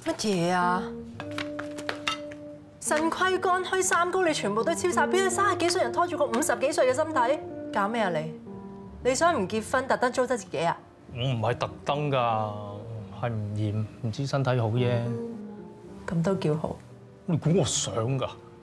乜嘢啊？腎虧肝虛三高，你全部都超晒標，30幾歲人拖住個50幾歲嘅身體，搞咩啊你？你想唔結婚，特登糟質自己啊？ 我唔係特登㗎，係唔知身體好啫。 咁都叫好？ 你估我想㗎？